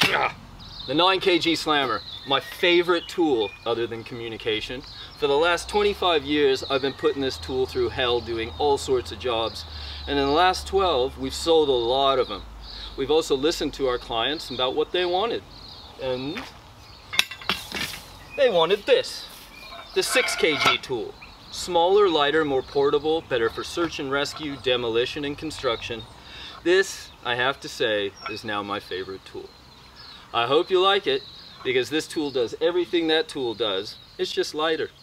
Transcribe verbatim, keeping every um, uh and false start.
The nine K G Slammer, my favorite tool other than communication. For the last twenty-five years, I've been putting this tool through hell doing all sorts of jobs. And in the last twelve, we've sold a lot of them. We've also listened to our clients about what they wanted. And they wanted this, the six K G tool. Smaller, lighter, more portable, better for search and rescue, demolition, and construction. This, I have to say, is now my favorite tool. I hope you like it, because this tool does everything that tool does. It's just lighter.